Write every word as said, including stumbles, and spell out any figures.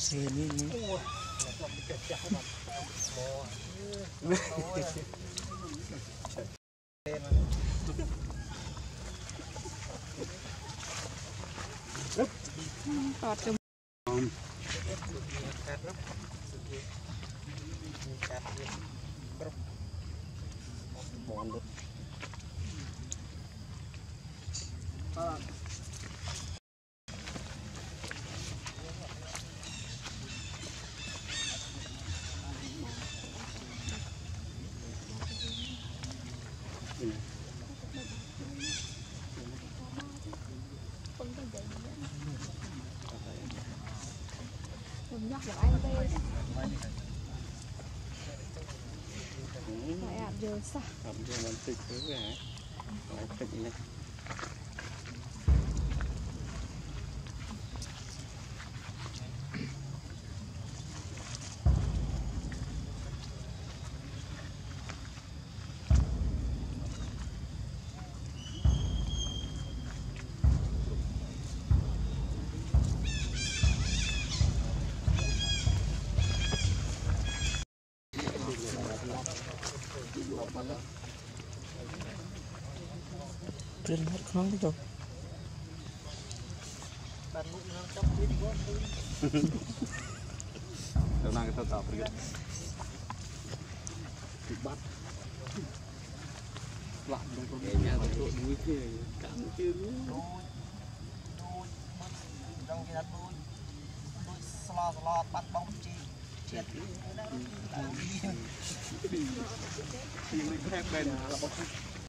xe ní tọt chùm nhắc của anh đây phải ạp giờ sao ạp giờ làm tịch thế hả phải tịch này trên hết không cái đâu đâu năng cái tao tập được bắt bạn không có nhà tao đội mũi kia cắn kia trong cái đất đuôi đuôi slo slo bắt bóng chi chết thì mình thêm bên là bóng